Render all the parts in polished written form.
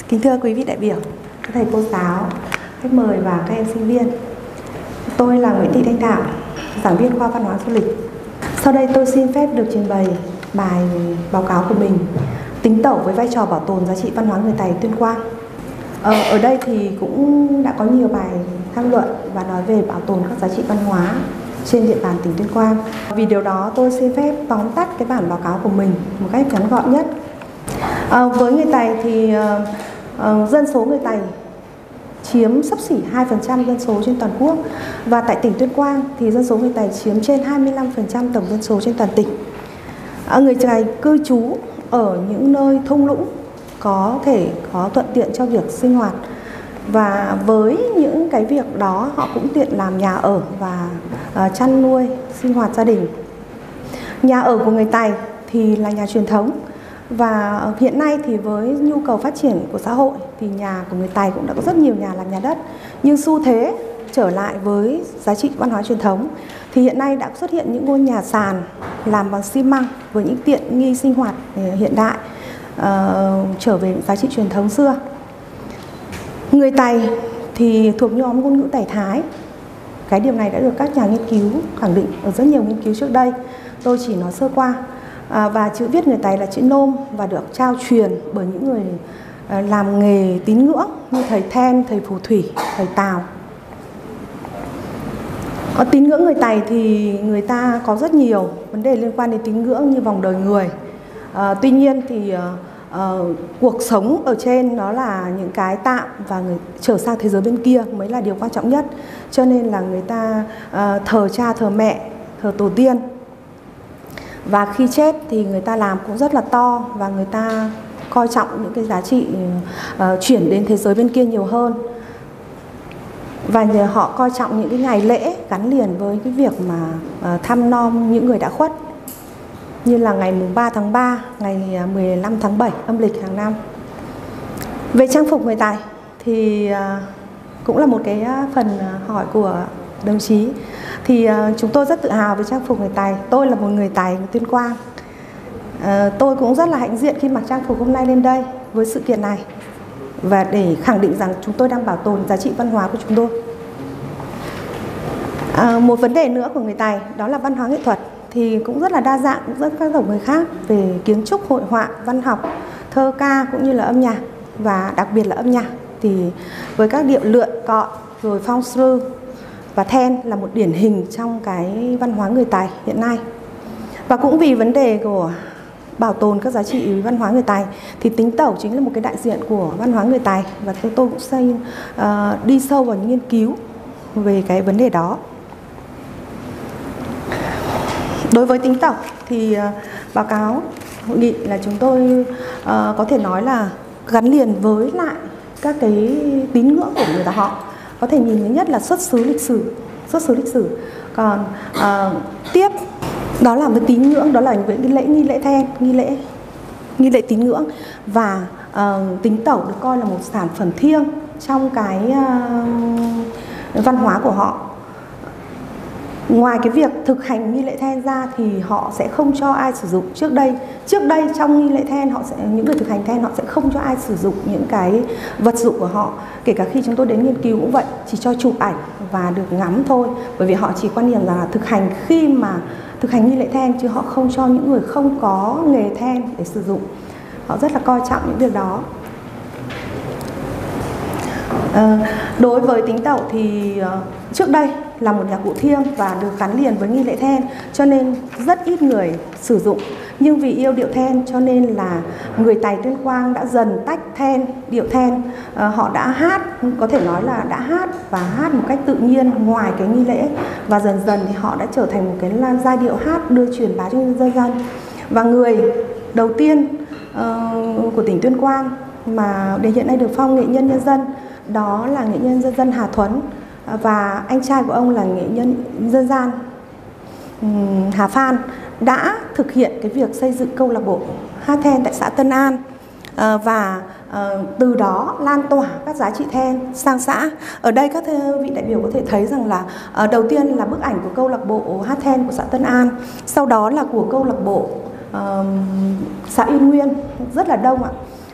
Kính thưa quý vị đại biểu, các thầy cô giáo, khách mời và các em sinh viên. Tôi là Nguyễn Thị Thanh Thảo, giảng viên khoa văn hóa du lịch. Sau đây tôi xin phép được trình bày bài báo cáo của mình, tính tẩu với vai trò bảo tồn giá trị văn hóa người Tày Tuyên Quang. Ở đây thì cũng đã có nhiều bài tham luận và nói về bảo tồn các giá trị văn hóa trên địa bàn tỉnh Tuyên Quang. Vì điều đó tôi xin phép tóm tắt cái bản báo cáo của mình một cách ngắn gọn nhất. Với người Tày thì dân số người Tày chiếm xấp xỉ 2% dân số trên toàn quốc, và tại tỉnh Tuyên Quang thì dân số người Tày chiếm trên 25% tổng dân số trên toàn tỉnh. Người Tày cư trú ở những nơi thung lũng có thể có thuận tiện cho việc sinh hoạt, và với những cái việc đó họ cũng tiện làm nhà ở và chăn nuôi sinh hoạt gia đình. Nhà ở của người Tày thì là nhà truyền thống, và hiện nay thì với nhu cầu phát triển của xã hội thì nhà của người Tày cũng đã có rất nhiều nhà làm nhà đất. Nhưng xu thế trở lại với giá trị văn hóa truyền thống thì hiện nay đã xuất hiện những ngôi nhà sàn làm bằng xi măng với những tiện nghi sinh hoạt hiện đại, trở về giá trị truyền thống xưa. Người Tày thì thuộc nhóm ngôn ngữ Tày Thái. Cái điều này đã được các nhà nghiên cứu khẳng định ở rất nhiều nghiên cứu trước đây. Tôi chỉ nói sơ qua. Và chữ viết người Tày là chữ Nôm và được trao truyền bởi những người làm nghề tín ngưỡng như thầy Then, thầy phù thủy, thầy Tào. Tín ngưỡng người Tày thì người ta có rất nhiều vấn đề liên quan đến tín ngưỡng như vòng đời người. Tuy nhiên thì cuộc sống ở trên nó là những cái tạm, và người trở sang thế giới bên kia mới là điều quan trọng nhất. Cho nên là người ta thờ cha, thờ mẹ, thờ tổ tiên. Và khi chết thì người ta làm cũng rất là to, và người ta coi trọng những cái giá trị chuyển đến thế giới bên kia nhiều hơn. Và họ coi trọng những cái ngày lễ gắn liền với cái việc mà thăm nom những người đã khuất, như là ngày mùng 3 tháng 3, ngày 15 tháng 7 âm lịch hàng năm. Về trang phục người Tày thì cũng là một cái phần hỏi của đồng chí. Thì chúng tôi rất tự hào về trang phục người Tày. Tôi là một người Tày, người Tuyên Quang. Tôi cũng rất là hãnh diện khi mặc trang phục hôm nay lên đây với sự kiện này, và để khẳng định rằng chúng tôi đang bảo tồn giá trị văn hóa của chúng tôi. Một vấn đề nữa của người Tày đó là văn hóa nghệ thuật thì cũng rất là đa dạng, cũng rất các dòng người khác về kiến trúc, hội họa, văn học, thơ ca cũng như là âm nhạc, và đặc biệt là âm nhạc thì với các điệu lượn, cọ, rồi phong sư và then là một điển hình trong cái văn hóa người Tày hiện nay. Và cũng vì vấn đề của bảo tồn các giá trị văn hóa người Tày thì tính tẩu chính là một cái đại diện của văn hóa người Tày, và tôi cũng xin đi sâu vào những nghiên cứu về cái vấn đề đó. Đối với tính tẩu thì báo cáo hội nghị là chúng tôi có thể nói là gắn liền với lại các cái tín ngưỡng của người ta họ. Có thể nhìn thấy nhất là xuất xứ lịch sử. Còn tiếp đó là với tín ngưỡng, đó là với cái lễ nghi lễ then, nghi lễ tín ngưỡng, và tính tẩu được coi là một sản phẩm thiêng trong cái văn hóa của họ. Ngoài cái việc thực hành nghi lễ then ra thì họ sẽ không cho ai sử dụng. Trước đây trong nghi lễ then những người thực hành then họ sẽ không cho ai sử dụng những cái vật dụng của họ. Kể cả khi chúng tôi đến nghiên cứu cũng vậy, chỉ cho chụp ảnh và được ngắm thôi. Bởi vì họ chỉ quan niệm là thực hành khi mà thực hành nghi lễ then, chứ họ không cho những người không có nghề then để sử dụng. Họ rất là coi trọng những việc đó. Đối với tính tẩu thì trước đây là một nhạc cụ thiêng và được gắn liền với nghi lễ then, cho nên rất ít người sử dụng. Nhưng vì yêu điệu then cho nên là người Tày Tuyên Quang đã dần tách then, điệu then. Họ đã hát, có thể nói là đã hát và hát một cách tự nhiên ngoài cái nghi lễ, và dần dần thì họ đã trở thành một cái giai điệu hát đưa truyền bá cho nhân dân. Và người đầu tiên của tỉnh Tuyên Quang mà đến hiện nay được phong nghệ nhân nhân dân đó là nghệ nhân dân dân Hà Thuấn, và anh trai của ông là nghệ nhân dân gian Hà Phan đã thực hiện cái việc xây dựng câu lạc bộ hát then tại xã Tân An, và từ đó lan tỏa các giá trị then sang xã. Ở đây các vị đại biểu có thể thấy rằng là đầu tiên là bức ảnh của câu lạc bộ hát then của xã Tân An, sau đó là của câu lạc bộ xã Yên Nguyên, rất là đông ạ.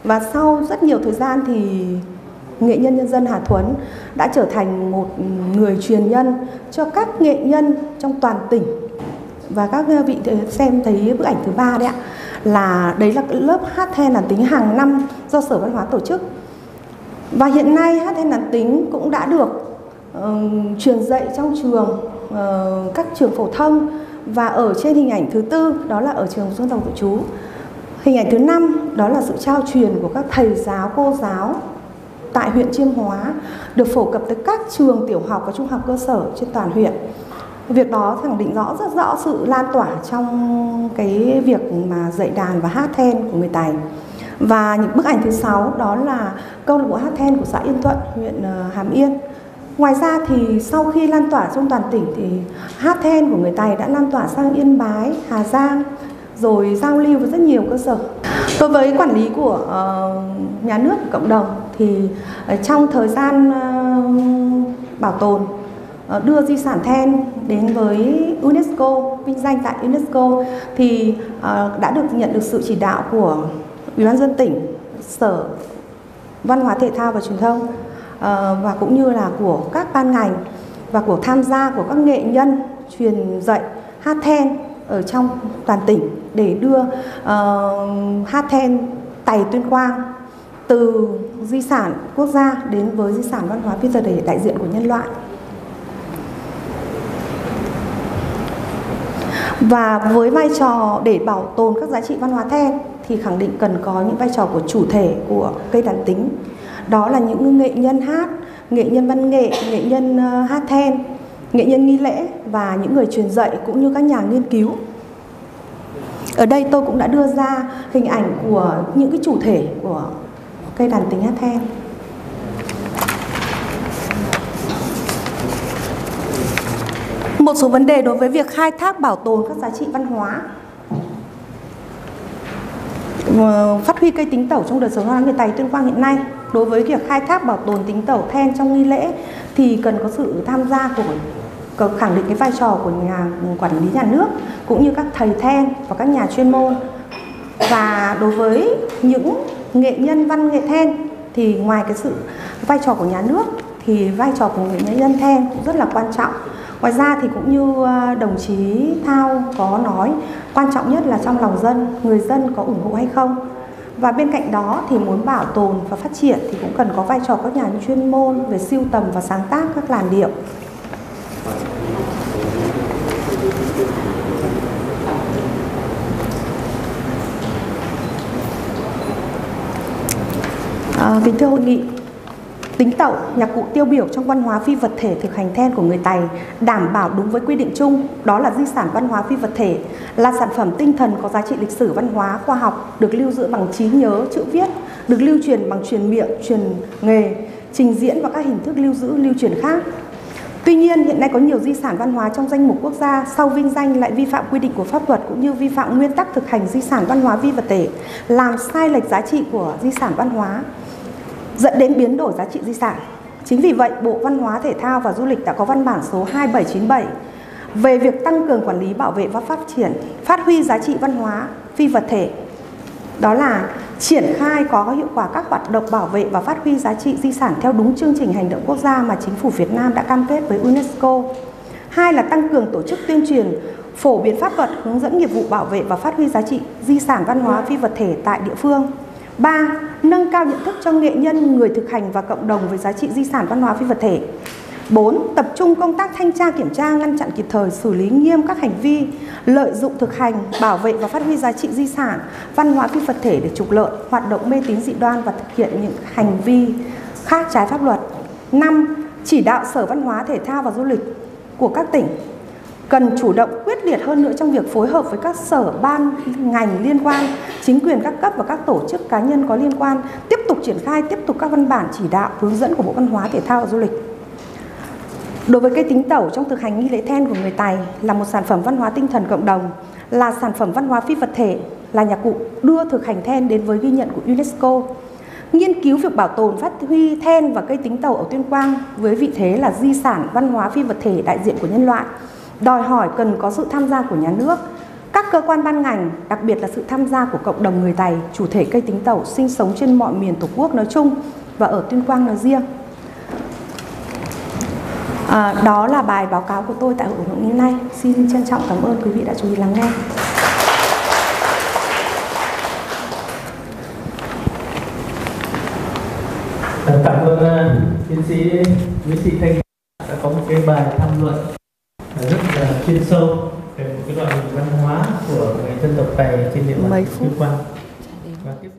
Và sau rất nhiều thời gian thì nghệ nhân nhân dân Hà Thuấn đã trở thành một người truyền nhân cho các nghệ nhân trong toàn tỉnh. Và các vị xem thấy bức ảnh thứ 3 đấy ạ, đấy là lớp hát then đàn tính hàng năm do Sở Văn hóa tổ chức. Và hiện nay hát then đàn tính cũng đã được truyền dạy trong trường, các trường phổ thông. Và ở trên hình ảnh thứ 4 đó là ở trường dân tộc nội trú. Hình ảnh thứ 5 đó là sự trao truyền của các thầy giáo, cô giáo tại huyện Chiêm Hóa, được phổ cập tới các trường tiểu học và trung học cơ sở trên toàn huyện. Việc đó khẳng định rất rõ sự lan tỏa trong cái việc mà dạy đàn và hát then của người Tày. Và những bức ảnh thứ 6 đó là câu lạc bộ hát then của xã Yên Thuận, huyện Hàm Yên. Ngoài ra thì sau khi lan tỏa trong toàn tỉnh thì hát then của người Tày đã lan tỏa sang Yên Bái, Hà Giang, rồi giao lưu với rất nhiều cơ sở. Đối với quản lý của nhà nước, cộng đồng thì trong thời gian bảo tồn, đưa di sản then đến với UNESCO, vinh danh tại UNESCO thì đã nhận được sự chỉ đạo của Ủy ban nhân dân tỉnh, Sở Văn hóa Thể thao và Truyền thông và cũng như là của các ban ngành và của tham gia của các nghệ nhân truyền dạy hát then ở trong toàn tỉnh để đưa hát then Tày Tuyên Quang từ di sản quốc gia đến với di sản văn hóa phi vật thể đại diện của nhân loại. Và với vai trò để bảo tồn các giá trị văn hóa then thì khẳng định cần có những vai trò của chủ thể của cây đàn tính. Đó là những nghệ nhân hát, nghệ nhân văn nghệ, nghệ nhân hát then, nghệ nhân nghi lễ và những người truyền dạy cũng như các nhà nghiên cứu. Ở đây tôi cũng đã đưa ra hình ảnh của những cái chủ thể của cây đàn tính hát then. Một số vấn đề đối với việc khai thác bảo tồn các giá trị văn hóa, phát huy cây tính tẩu trong đời sống văn hóa người Tày Tuyên Quang hiện nay. Đối với việc khai thác bảo tồn tính tẩu then trong nghi lễ thì cần có sự tham gia của khẳng định cái vai trò của nhà quản lý nhà nước cũng như các thầy then và các nhà chuyên môn. Và đối với những nghệ nhân văn nghệ then thì ngoài cái sự vai trò của nhà nước thì vai trò của nghệ nhân then cũng rất là quan trọng. Ngoài ra thì cũng như đồng chí Thao có nói, quan trọng nhất là trong lòng dân, người dân có ủng hộ hay không. Và bên cạnh đó thì muốn bảo tồn và phát triển thì cũng cần có vai trò các nhà chuyên môn về sưu tầm và sáng tác các làn điệu. Kính thưa hội nghị, tính tẩu, nhạc cụ tiêu biểu trong văn hóa phi vật thể thực hành then của người Tày đảm bảo đúng với quy định chung, đó là di sản văn hóa phi vật thể, là sản phẩm tinh thần có giá trị lịch sử văn hóa, khoa học, được lưu giữ bằng trí nhớ, chữ viết, được lưu truyền bằng truyền miệng, truyền nghề, trình diễn và các hình thức lưu giữ, lưu truyền khác. Tuy nhiên, hiện nay có nhiều di sản văn hóa trong danh mục quốc gia sau vinh danh lại vi phạm quy định của pháp luật cũng như vi phạm nguyên tắc thực hành di sản văn hóa phi vật thể, làm sai lệch giá trị của di sản văn hóa, dẫn đến biến đổi giá trị di sản. Chính vì vậy, Bộ Văn hóa, Thể thao và Du lịch đã có văn bản số 2797 về việc tăng cường quản lý, bảo vệ và phát triển, phát huy giá trị văn hóa phi vật thể. Đó là triển khai có hiệu quả các hoạt động bảo vệ và phát huy giá trị di sản theo đúng chương trình hành động quốc gia mà Chính phủ Việt Nam đã cam kết với UNESCO. 2 là tăng cường tổ chức tuyên truyền, phổ biến pháp luật, hướng dẫn nghiệp vụ bảo vệ và phát huy giá trị di sản văn hóa phi vật thể tại địa phương. 3. Nâng cao nhận thức cho nghệ nhân, người thực hành và cộng đồng về giá trị di sản văn hóa phi vật thể. 4. Tập trung công tác thanh tra kiểm tra, ngăn chặn kịp thời, xử lý nghiêm các hành vi lợi dụng thực hành, bảo vệ và phát huy giá trị di sản văn hóa phi vật thể để trục lợi, hoạt động mê tín dị đoan và thực hiện những hành vi khác trái pháp luật. 5. Chỉ đạo Sở Văn hóa, Thể thao và Du lịch của các tỉnh cần chủ động quyết liệt hơn nữa trong việc phối hợp với các sở ban ngành liên quan, chính quyền các cấp và các tổ chức cá nhân có liên quan, tiếp tục triển khai tiếp tục các văn bản chỉ đạo hướng dẫn của Bộ Văn hóa, Thể thao và Du lịch. Đối với cây tính tẩu trong thực hành nghi lễ then của người Tày là một sản phẩm văn hóa tinh thần cộng đồng, là sản phẩm văn hóa phi vật thể, là nhạc cụ đưa thực hành then đến với ghi nhận của UNESCO. Nghiên cứu việc bảo tồn, phát huy then và cây tính tẩu ở Tuyên Quang với vị thế là di sản văn hóa phi vật thể đại diện của nhân loại, đòi hỏi cần có sự tham gia của nhà nước, các cơ quan ban ngành, đặc biệt là sự tham gia của cộng đồng người Tày, chủ thể cây tính tẩu sinh sống trên mọi miền Tổ quốc nói chung và ở Tuyên Quang nói riêng. Đó là bài báo cáo của tôi tại hội nghị hôm nay. Xin trân trọng cảm ơn quý vị đã chú ý lắng nghe. Cảm ơn tiến sĩ Nguyễn Thị Thanh đã có một cái bài tham luận rất là chuyên sâu về một cái loại hình văn hóa của người dân tộc Tày trên địa bàn Tuyên Quang.